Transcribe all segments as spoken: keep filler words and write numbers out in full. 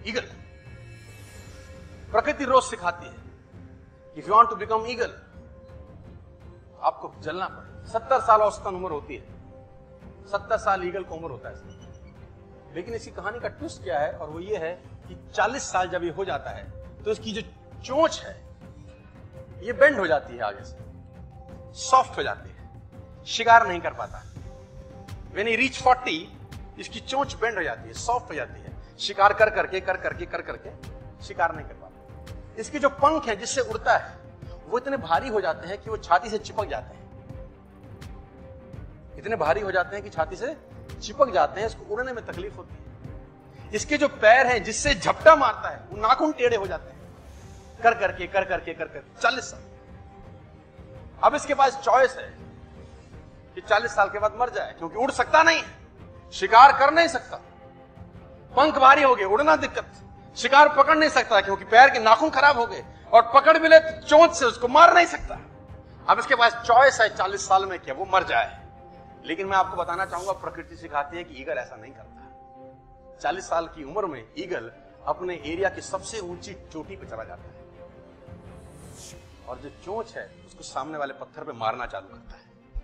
Eagle. प्रकृति रोज सिखाती है, if you want to become eagle आपको जलना पड़े। सत्तर साल औसतन उम्र होती है, सत्तर साल ईगल की उम्र होता है। लेकिन इसकी कहानी का ट्विस्ट क्या है, और वो ये है कि चालीस साल जब ये हो जाता है तो इसकी जो चोंच है ये बेंड हो जाती है, आगे से सॉफ्ट हो जाती है, शिकार नहीं कर पाता। व्हेन ही रीच फोर्टी इसकी चोंच बेंड हो जाती है, सॉफ्ट हो जाती है, शिकार कर करके कर करके कर करके शिकार नहीं कर पाता। इसके जो पंख है जिससे उड़ता है वो इतने भारी हो जाते हैं कि वो छाती से चिपक जाते हैं, इतने भारी हो जाते हैं कि छाती से चिपक जाते हैं, इसको उड़ने में तकलीफ होती है। इसके जो पैर हैं जिससे झपटा मारता है वो नाखून टेढ़े हो जाते हैं, कर करके कर करके कर करके चालीस साल। अब इसके पास चॉइस है कि चालीस साल के बाद मर जाए, क्योंकि उड़ सकता नहीं है, शिकार कर नहीं सकता, पंख भारी हो गए, उड़ना दिक्कत, शिकार पकड़ नहीं सकता क्योंकि पैर के नाखून खराब हो गए, और पकड़ भी ले तो चोंच से उसको मार नहीं सकता। अब इसके पास चॉइस है चालीस साल में क्या वो मर जाए। लेकिन मैं आपको बताना चाहूंगा प्रकृति सिखाती है कि ईगल ऐसा नहीं करता। चालीस साल की उम्र में ईगल अपने एरिया की सबसे ऊंची चोटी पर चला जाता है और जो चोंच है उसको सामने वाले पत्थर पे मारना चालू करता है।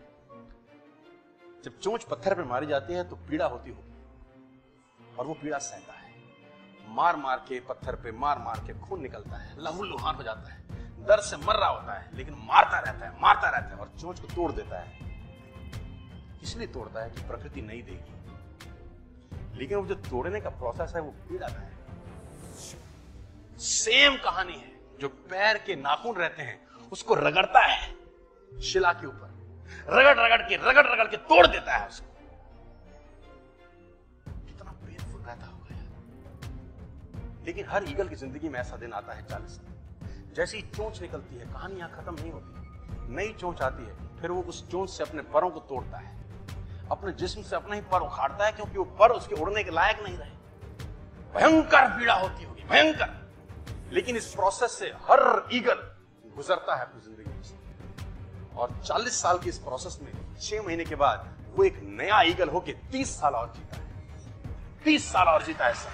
जब चोंच पत्थर पे मारी जाती है तो पीड़ा होती होगी और वो पीड़ा सहता है, मार मार के पत्थर पे मार मार के खून निकलता है, लहू लुहान हो जाता है, दर्द से मर रहा होता है, लेकिन मारता रहता है मारता रहता है और चोंच को तोड़ देता है। इसलिए तोड़ता है कि प्रकृति नहीं देगी, लेकिन वो जो तोड़ने का प्रोसेस है वो पीड़ा है। सेम कहानी है, जो पैर के नाखून रहते हैं उसको रगड़ता है शिला के ऊपर, रगड़ रगड़ के रगड़ रगड़ के तोड़ देता है उसको। कितना पेनफुल रहता होगा यार। लेकिन हर ईगल की जिंदगी में ऐसा दिन आता है चालीस साल, जैसे ही चोंच निकलती है कहानी यहां खत्म नहीं होती, नई चोंच आती है, फिर वो उस चोंच से अपने परों को तोड़ता है, अपने जिस्म से अपना ही पर उखाड़ता है, क्योंकि वो पर उसके उड़ने के लायक नहीं रहे। भयंकर पीड़ा होती होगी, भयंकर। लेकिन इस प्रोसेस से हर ईगल गुजरता है अपनी जिंदगी में, और चालीस साल की इस प्रोसेस में छह महीने के बाद वो एक नया ईगल होके तीस साल और जीता है, तीस साल और जीता है सर।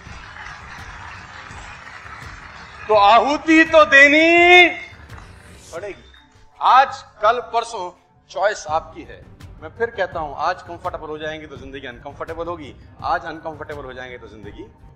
तो आहुति तो देनी पड़ेगी। आज कल परसों चॉइस आपकी है। मैं फिर कहता हूं, आज कंफर्टेबल हो जाएंगे तो जिंदगी अनकंफर्टेबल होगी, आज अनकंफर्टेबल हो जाएंगे तो जिंदगी